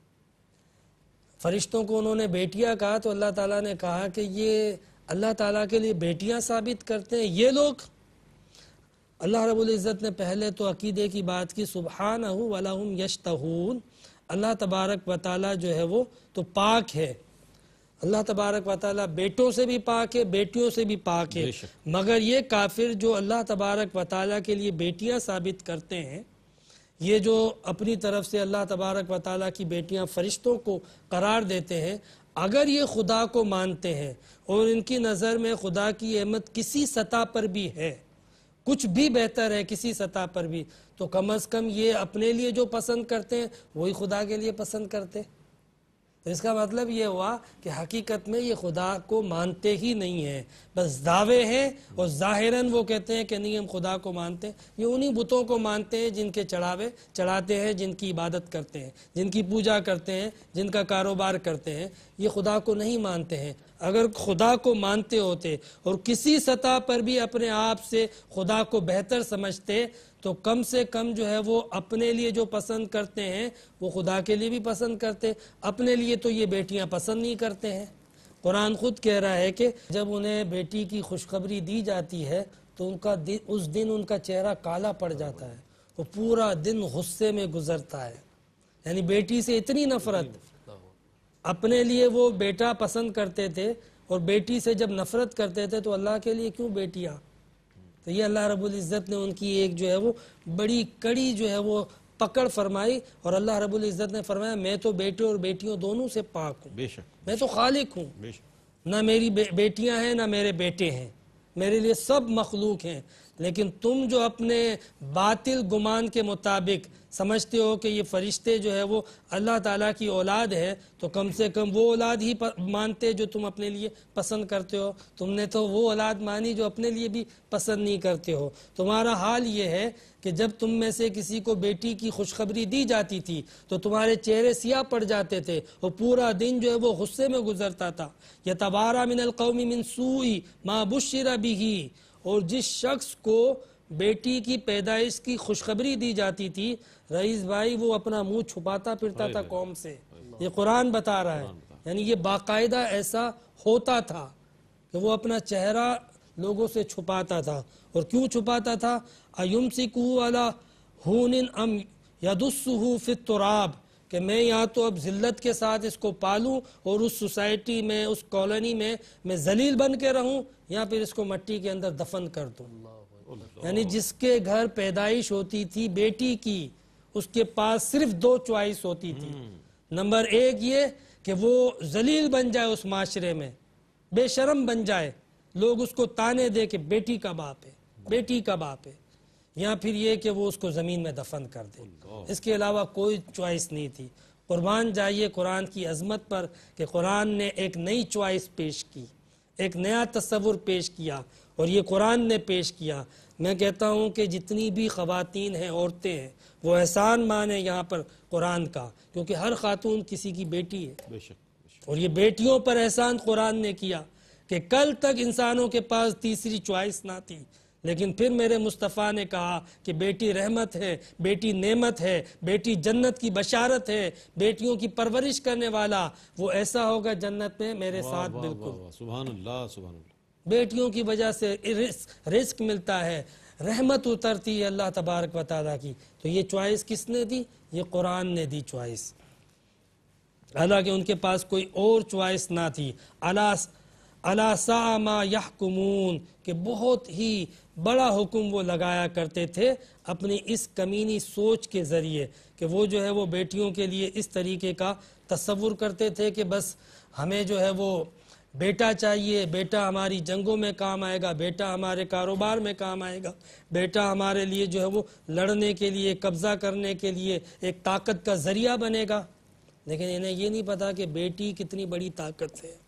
فرشتوں کو انہوں نے بیٹیاں کہا تو اللہ تعالیٰ نے کہا کہ یہ اللہ تعالیٰ کے لیے بیٹیاں ثابت کرتے ہیں یہ لوگ. اللہ رب العزت نے پہلے تو عقیدے کی بات کی سبحانہ وَلَهُمْ يَشْتَهُونَ، اللہ تبارک و تعالیٰ جو ہے وہ تو پاک ہے. اللہ تبارک و تعالیٰ بیٹوں سے بھی پاک ہے، بیٹیوں سے بھی پاک ہے. مگر یہ کافر جو اللہ تبارک و تعالیٰ کے لیے بیٹیاں ثابت کرتے ہیں، یہ جو اپنی طرف سے اللہ تبارک و تعالیٰ کی بیٹیاں فرشتوں کو قرار دیتے ہیں، اگر یہ خدا کو مانتے ہیں اور ان کی نظر میں خدا کی احمد کسی سطح پر بھی ہے، کچھ بھی بہتر ہے کسی سطح پر بھی، تو کم از کم یہ اپنے لیے جو پسند کرتے ہیں وہی خدا کے لیے پسند کرتے. تو اس کا مطلب یہ ہوا کہ حقیقت میں یہ خدا کو مانتے ہی نہیں ہیں، بس دعوے ہیں اور ظاہراً وہ کہتے ہیں کہ نہیں ہم خدا کو مانتے ہیں. یہ انہی بتوں کو مانتے ہیں جن کے چڑھاوے چڑھاتے ہیں، جن کی عبادت کرتے ہیں، جن کی پوجا کرتے ہیں، جن کا کاروبار کرتے ہیں. یہ خدا کو نہیں مانتے ہیں. اگر خدا کو مانتے ہوتے اور کسی سطح پر بھی اپنے آپ سے خدا کو بہتر سمجھتے تو کم سے کم جو ہے وہ اپنے لیے جو پسند کرتے ہیں وہ خدا کے لیے بھی پسند کرتے. اپنے لیے تو یہ بیٹیاں پسند نہیں کرتے ہیں. قرآن خود کہہ رہا ہے کہ جب انہیں بیٹی کی خوشخبری دی جاتی ہے تو ان کا اس دن ان کا چہرہ کالا پڑ جاتا ہے، وہ پورا دن غصے میں گزرتا ہے یعنی بیٹی سے اتنی نفرت، اپنے لیے وہ بیٹا پسند کرتے تھے اور بیٹی سے جب نفرت کرتے تھے تو اللہ کے لیے کیوں بیٹیاں؟ تو یہ اللہ رب العزت نے ان کی ایک جو ہے وہ بڑی کڑی جو ہے وہ پکڑ فرمائی، اور اللہ رب العزت نے فرمایا میں تو بیٹے اور بیٹیوں دونوں سے پاک ہوں، بے شک میں تو خالق ہوں، بے شک نہ میری بیٹیاں ہیں نہ میرے بیٹے ہیں، میرے لیے سب مخلوق ہیں، لیکن تم جو اپنے باطل گمان کے مطابق سمجھتے ہو کہ یہ فرشتے جو ہے وہ اللہ تعالیٰ کی اولاد ہے، تو کم سے کم وہ اولاد ہی مانتے جو تم اپنے لیے پسند کرتے ہو، تم نے تو وہ اولاد مانی جو اپنے لیے بھی پسند نہیں کرتے ہو۔ تمہارا حال یہ ہے کہ جب تم میں سے کسی کو بیٹی کی خوشخبری دی جاتی تھی تو تمہارے چہرے سیاہ پڑ جاتے تھے اور پورا دن جو ہے وہ غصے میں گزرتا تھا۔ یتوارا من القوم من سوء ما بشر به، اور جس شخص کو بیٹی کی پیدائش کی خوشخبری دی جاتی تھی رئیس بھائی وہ اپنا منہ چھپاتا پھرتا تھا قوم سے، یہ قرآن بتا رہا ہے، یعنی یہ باقاعدہ ایسا ہوتا تھا کہ وہ اپنا چہرہ لوگوں سے چھپاتا تھا۔ اور کیوں چھپاتا تھا؟ اَيُمْسِكُهُ عَلَى هُونٍ أَمْ يَدُسُّهُ فِي التُّرَابِ، کہ میں یا تو اب ذلت کے ساتھ اس کو پالوں اور اس سوسائٹی میں اس کالونی میں میں ذلیل بن کے رہوں، یا پھر اس کو مٹی کے اندر دفن کر دوں۔ یعنی جس کے گھر پیدائش ہوتی تھی بیٹی کی اس کے پاس صرف دو چوائس ہوتی تھی، نمبر ایک یہ کہ وہ ذلیل بن جائے اس معاشرے میں، بے شرم بن جائے، لوگ اس کو تانے دے کہ بیٹی کا باپ ہے بیٹی کا باپ ہے، یا پھر یہ کہ وہ اس کو زمین میں دفن کر دے، اس کے علاوہ کوئی چوائس نہیں تھی۔ قربان جائیے قرآن کی عظمت پر کہ قرآن نے ایک نئی چوائس پیش کی، ایک نیا تصور پیش کیا، اور یہ قرآن نے پیش کیا۔ میں کہتا ہوں کہ جتنی بھی خواتین ہیں، عورتیں ہیں، وہ احسان مانیں یہاں پر قرآن کا، کیونکہ ہر خاتون کسی کی بیٹی ہے، بے شک بے شک اور یہ بیٹیوں پر احسان قرآن نے کیا کہ کل تک انسانوں کے پاس تیسری چوائس نہ تھی، لیکن پھر میرے مصطفیٰ نے کہا کہ بیٹی رحمت ہے، بیٹی نعمت ہے، بیٹی جنت کی بشارت ہے، بیٹیوں کی پرورش کرنے والا وہ ایسا ہوگا جنت میں میرے ساتھ واہ بالکل۔ واہ واہ، سبحان اللہ سبحان اللہ۔ بیٹیوں کی وجہ سے رزق رزق ملتا ہے، رحمت اترتی ہے اللہ تبارک و تعالیٰ کی۔ تو یہ چوائس کس نے دی؟ یہ قرآن نے دی چوائس، حالانکہ ان کے پاس کوئی اور چوائس نہ تھی۔ الا ساء ما یحکمون، کہ بہت ہی بڑا حکم وہ لگایا کرتے تھے اپنی اس کمینی سوچ کے ذریعے، کہ وہ جو ہے وہ بیٹیوں کے لیے اس طریقے کا تصور کرتے تھے کہ بس ہمیں جو ہے وہ بیٹا چاہیے، بیٹا ہماری جنگوں میں کام آئے گا، بیٹا ہمارے کاروبار میں کام آئے گا، بیٹا ہمارے لیے جو ہے وہ لڑنے کے لیے، قبضہ کرنے کے لیے ایک طاقت کا ذریعہ بنے گا۔ لیکن انہیں یہ نہیں پتا کہ بیٹی کتنی بڑی طاقت ہے۔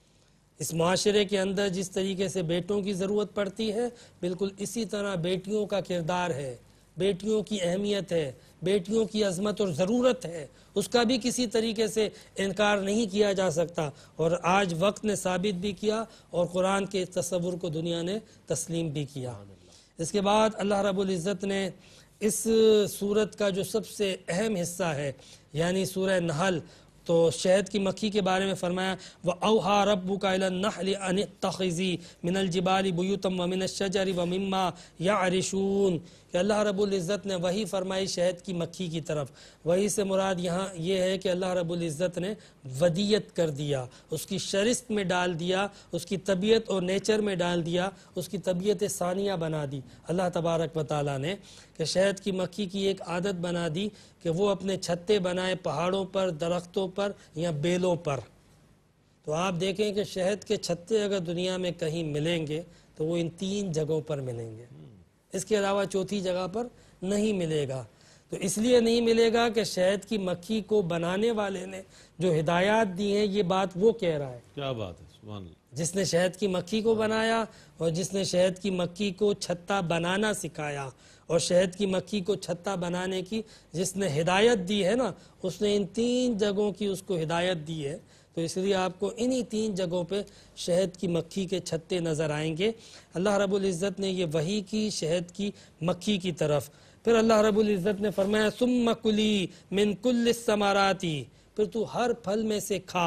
اس معاشرے کے اندر جس طریقے سے بیٹوں کی ضرورت پڑتی ہے، بالکل اسی طرح بیٹیوں کا کردار ہے، بیٹیوں کی اہمیت ہے، بیٹیوں کی عظمت اور ضرورت ہے، اس کا بھی کسی طریقے سے انکار نہیں کیا جا سکتا، اور آج وقت نے ثابت بھی کیا اور قرآن کے تصور کو دنیا نے تسلیم بھی کیا۔ اس کے بعد اللہ رب العزت نے اس سورت کا جو سب سے اہم حصہ ہے یعنی سورہ نحل، تو شہد کی مکھی کے بارے میں فرمایا وَأَوْحَى رَبُّكَ إِلَى النَّحْلِ أَنِ اتَّخِذِي مِنَ الْجِبَالِ بُيُوتًا وَمِنَ الشَّجَرِ وَمِمَّا يَعْرِشُونَ، کہ اللہ رب العزت نے وہی فرمائی شہد کی مکھی کی طرف۔ وہی سے مراد یہاں یہ ہے کہ اللہ رب العزت نے ودیت کر دیا، اس کی شرست میں ڈال دیا، اس کی طبیعت اور نیچر میں ڈال دیا، اس کی طبیعت ثانیہ بنا دی اللہ تبارک و تعالیٰ نے، کہ شہد کی مکھی کی ایک عادت بنا دی کہ وہ اپنے چھتے بنائے پہاڑوں پر، درختوں پر یا بیلوں پر۔ تو آپ دیکھیں کہ شہد کے چھتے اگر دنیا میں کہیں ملیں گے تو وہ ان تین جگہوں پر ملیں گے، اس کے علاوہ چوتھی جگہ پر نہیں ملے گا۔ تو اس لیے نہیں ملے گا کہ شہد کی مکھی کو بنانے والے نے جو ہدایات دی ہیں یہ بات وہ کہہ رہا ہے۔ کیا بات ہے، سبحان اللہ۔ جس نے شہد کی مکھی کو بنایا اور جس نے شہد کی مکھی کو چھتا بنانا سکھایا اور شہد کی مکھی کو چھتا بنانے کی جس نے ہدایت دی ہے نا، اس نے ان تین جگہوں کی اس کو ہدایت دی ہے۔ تو اس لیے آپ کو انہی تین جگہوں پہ شہد کی مکھی کے چھتے نظر آئیں گے۔ اللہ رب العزت نے یہ وحی کی شہد کی مکھی کی طرف۔ پھر اللہ رب العزت نے فرمایا ثم کلی من کل الثمرات، پھر تو ہر پھل میں سے کھا،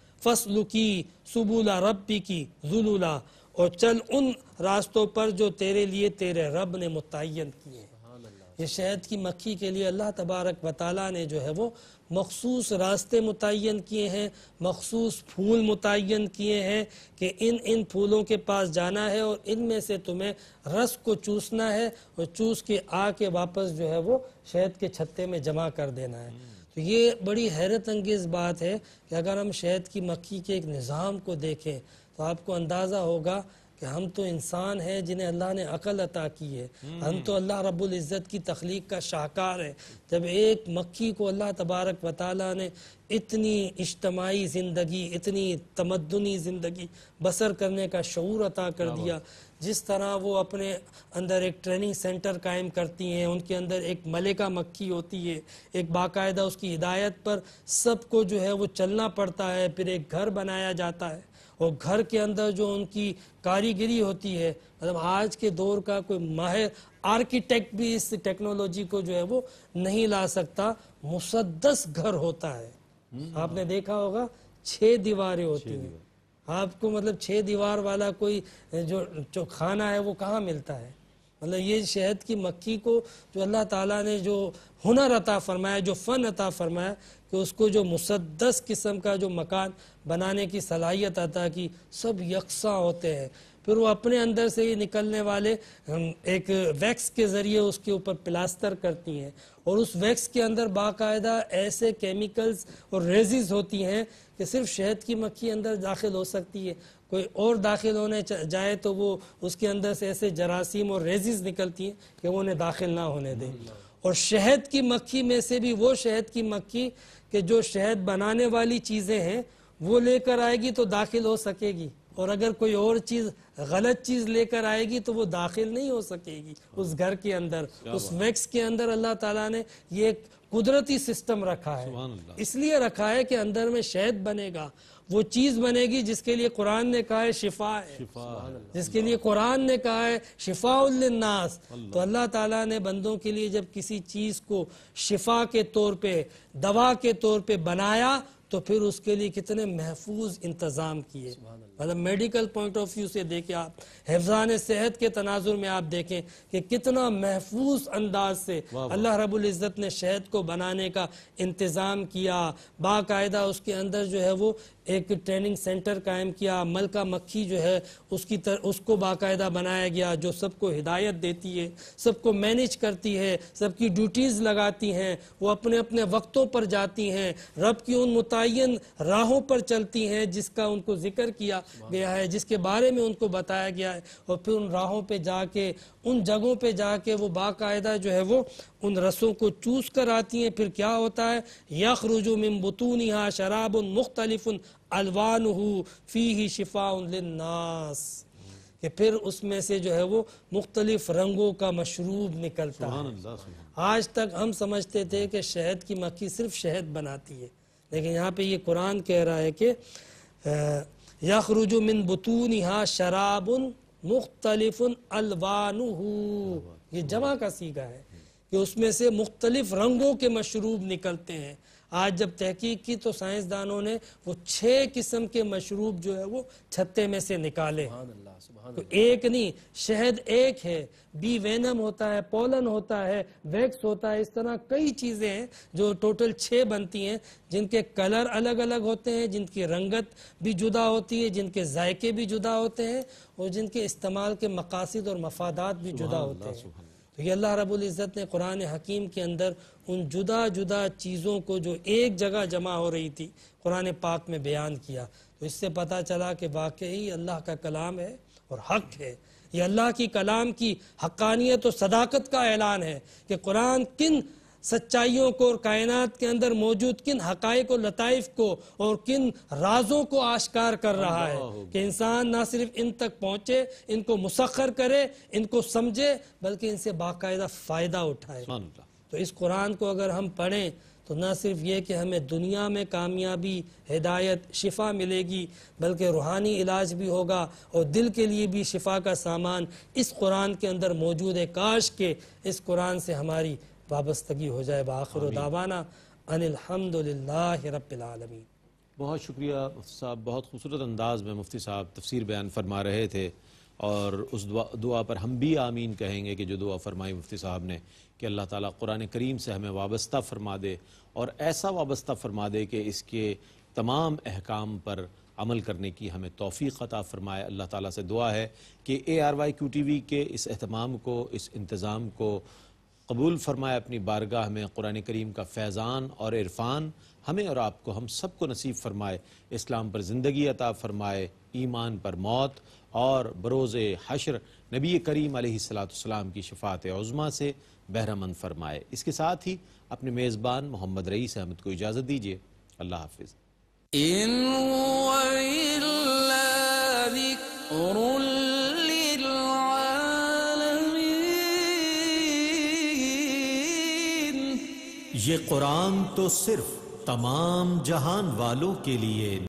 فسلکی سبل ربک ذللا، اور چل ان راستوں پر جو تیرے لیے تیرے رب نے متعین کیے ہیں۔ یہ شہد کی مکھی کے لیے اللہ تبارک و تعالیٰ نے جو ہے وہ مخصوص راستے متعین کیے ہیں، مخصوص پھول متعین کیے ہیں کہ ان ان پھولوں کے پاس جانا ہے اور ان میں سے تمہیں رس کو چوسنا ہے اور چوس کے آ کے واپس جو ہے وہ شہد کے چھتے میں جمع کر دینا ہے۔ تو یہ بڑی حیرت انگیز بات ہے کہ اگر ہم شہد کی مکھی کے ایک نظام کو دیکھیں تو آپ کو اندازہ ہوگا کہ ہم تو انسان ہیں جنہیں اللہ نے عقل عطا کی ہے، ہم تو اللہ رب العزت کی تخلیق کا شاہکار ہے۔ جب ایک مکھی کو اللہ تبارک و تعالیٰ نے اتنی اجتماعی زندگی، اتنی تمدنی زندگی بسر کرنے کا شعور عطا کر دیا، جس طرح وہ اپنے اندر ایک ٹریننگ سینٹر قائم کرتی ہیں، ان کے اندر ایک ملکہ مکھی ہوتی ہے، ایک باقاعدہ اس کی ہدایت پر سب کو جو ہے وہ چلنا پڑتا ہے، پھر ایک گھر بنایا جاتا ہے اور گھر کے اندر جو ان کی کاریگری ہوتی ہے، مطلب آج کے دور کا کوئی ماہر آرکیٹیکٹ بھی اس ٹیکنالوجی کو جو ہے وہ نہیں لا سکتا، مسدس گھر ہوتا ہے۔ آپ نے دیکھا ہوگا چھ دیواریں ہوتی ہیں، آپ کو مطلب چھ دیوار والا کوئی جو کھانا ہے وہ کہاں ملتا ہے؟ مطلب یہ شہد کی مکھی کو جو اللہ تعالیٰ نے جو ہنر عطا فرمایا، جو فن عطا فرمایا کہ اس کو جو مسدس قسم کا جو مکان بنانے کی صلاحیت عطا کی، سب یکساں ہوتے ہیں، پھر وہ اپنے اندر سے ہی نکلنے والے ایک ویکس کے ذریعے اس کے اوپر پلاسٹر کرتی ہیں، اور اس ویکس کے اندر باقاعدہ ایسے کیمیکلز اور ریزز ہوتی ہیں کہ صرف شہد کی مکھی اندر داخل ہو سکتی ہے، کوئی اور داخل ہونے جائے تو وہ اس کے اندر سے ایسے جراثیم اور ریزز نکلتی ہیں کہ وہ انہیں داخل نہ ہونے دیں۔ اور شہد کی مکھی میں سے بھی وہ شہد کی مکھی کہ جو شہد بنانے والی چیزیں ہیں وہ لے کر آئے گی تو داخل ہو سکے گی، اور اگر کوئی اور چیز غلط چیز لے کر آئے گی تو وہ داخل نہیں ہو سکے گی اس گھر کے اندر۔ اس ویکس کے اندر اللہ تعالیٰ نے یہ ایک قدرتی سسٹم رکھا ہے، اس لیے رکھا ہے کہ اندر میں شہد بنے گا، وہ چیز بنے گی جس کے لیے قرآن نے کہا ہے شفا ہے، جس کے لیے قرآن نے کہا ہے شفاء للناس۔ تو اللہ تعالیٰ نے بندوں کے لیے جب کسی چیز کو شفا کے طور پہ، دوا کے طور پہ بنایا تو پھر اس کے لیے کتنے محفوظ انتظام کیے، مطلب میڈیکل پوائنٹ آف ویو سے دیکھیں آپ، حفظان صحت کے تناظر میں آپ دیکھیں کہ کتنا محفوظ انداز سے اللہ رب العزت نے شہد کو بنانے کا انتظام کیا، باقاعدہ اس کے اندر جو ہے وہ ایک ٹریننگ سینٹر قائم کیا، ملکہ مکھی جو ہے اس کی تر اس کو باقاعدہ بنایا گیا جو سب کو ہدایت دیتی ہے، سب کو مینیج کرتی ہے، سب کی ڈیوٹیز لگاتی ہیں، وہ اپنے اپنے وقتوں پر جاتی ہیں، رب کی ان متعین راہوں پر چلتی ہیں جس کا ان کو ذکر کیا گیا ہے، جس کے بارے میں ان کو بتایا گیا ہے، اور پھر ان راہوں پہ جا کے، ان جگہوں پہ جا کے وہ باقاعدہ جو ہے وہ ان رسوں کو چوس کر آتی ہیں۔ پھر کیا ہوتا ہے؟ یخرج من بطونها شراب مختلف الوانہ فیہ شفاء للناس، کہ پھر اس میں سے جو ہے وہ مختلف رنگوں کا مشروب نکلتا ہے۔ آج تک ہم سمجھتے تھے کہ شہد کی مکھی صرف شہد بناتی ہے، لیکن یہاں پہ یہ قرآن کہہ رہا ہے کہ یخرج من بطونها شراب مختلف الوانہ، یہ جمع کا صیغہ ہے کہ اس میں سے مختلف رنگوں کے مشروب نکلتے ہیں۔ آج جب تحقیق کی تو سائنسدانوں نے وہ چھ قسم کے مشروب جو ہے وہ چھتے میں سے نکالے، تو ایک نہیں، شہد ایک ہے، بی وینم ہوتا ہے، پولن ہوتا ہے، ویکس ہوتا ہے، اس طرح کئی چیزیں ہیں جو ٹوٹل چھ بنتی ہیں، جن کے کلر الگ الگ ہوتے ہیں، جن کی رنگت بھی جدا ہوتی ہے، جن کے ذائقے بھی جدا ہوتے ہیں، اور جن کے استعمال کے مقاصد اور مفادات بھی جدا ہوتے ہیں۔ تو یہ اللہ رب العزت نے قرآن حکیم کے اندر ان جدا جدا چیزوں کو جو ایک جگہ جمع ہو رہی تھی قرآن پاک میں بیان کیا، تو اس سے پتہ چلا کہ واقعی اللہ کا کلام ہے اور حق ہے، یہ اللہ کی کلام کی حقانیت و صداقت کا اعلان ہے کہ قرآن کن سچائیوں کو اور کائنات کے اندر موجود کن حقائق و لطائف کو اور کن رازوں کو آشکار کر رہا ہے کہ انسان نہ صرف ان تک پہنچے، ان کو مسخر کرے، ان کو سمجھے، بلکہ ان سے باقاعدہ فائدہ اٹھائے۔ تو اس قرآن کو اگر ہم پڑھیں تو نہ صرف یہ کہ ہمیں دنیا میں کامیابی، ہدایت، شفا ملے گی، بلکہ روحانی علاج بھی ہوگا اور دل کے لیے بھی شفا کا سامان اس قرآن کے اندر موجود ہے۔ کاش کہ اس قرآن سے ہماری وابستگی ہو جائے۔ بآخر دعوانا ان الحمد للہ رب العالمین۔ بہت شکریہ مفتی صاحب، بہت خوبصورت انداز میں مفتی صاحب تفسیر بیان فرما رہے تھے، اور اس دعا دعا پر ہم بھی آمین کہیں گے کہ جو دعا فرمائی مفتی صاحب نے کہ اللہ تعالیٰ قرآن کریم سے ہمیں وابستہ فرما دے اور ایسا وابستہ فرما دے کہ اس کے تمام احکام پر عمل کرنے کی ہمیں توفیق عطا فرمائے۔ اللہ تعالیٰ سے دعا ہے کہ A R Y Q T V کے اس اہتمام کو، اس انتظام کو قبول فرمائے اپنی بارگاہ میں، قرآن کریم کا فیضان اور عرفان ہمیں اور آپ کو، ہم سب کو نصیب فرمائے، اسلام پر زندگی عطا فرمائے، ایمان پر موت، اور بروز حشر نبی کریم علیہ الصلاۃ والسلام کی شفاعت عظمیٰ سے بہرہ مند فرمائے۔ اس کے ساتھ ہی اپنے میزبان محمد رئیس احمد کو اجازت دیجیے۔ اللہ حافظ۔ إن هو إلا ذكر للعالمين۔ یہ قرآن تو صرف تمام جہان والوں کے لیے